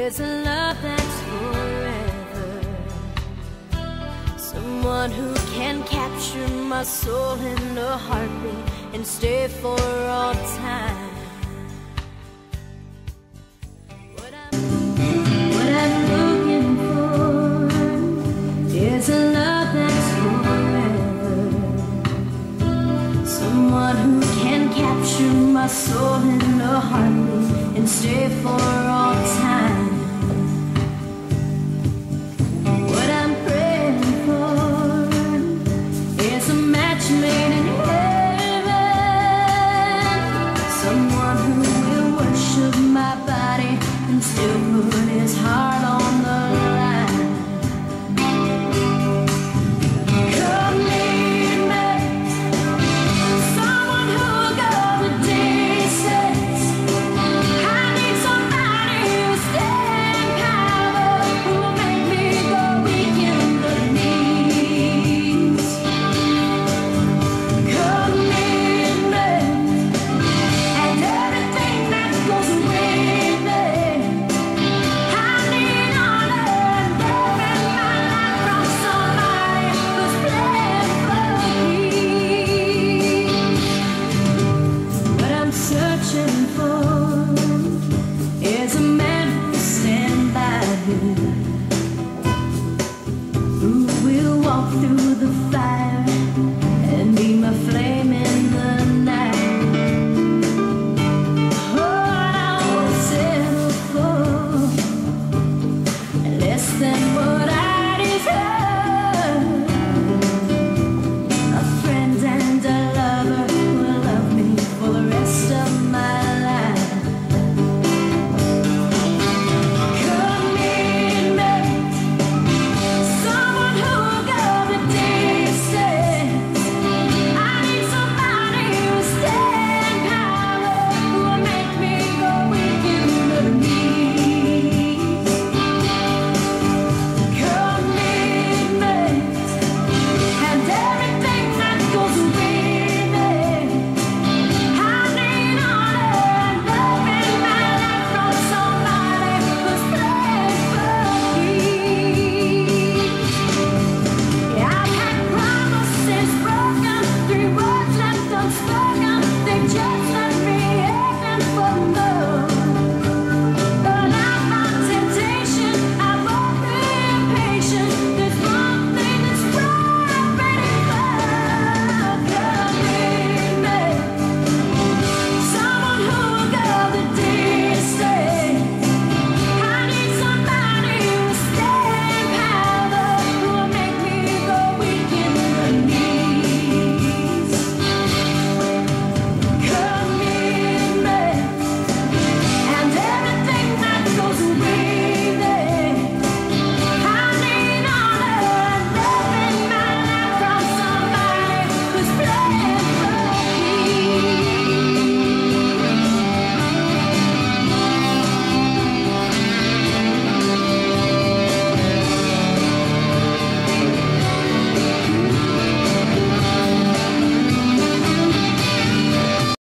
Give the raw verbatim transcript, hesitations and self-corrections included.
There's a love that's forever, someone who can capture my soul in a heartbeat and stay for all time. What I'm, what I'm looking for is a love that's forever, someone who can capture my soul in a heartbeat and stay for all time. What I'm praying for is a match made in heaven, someone who will worship my body and still put his heart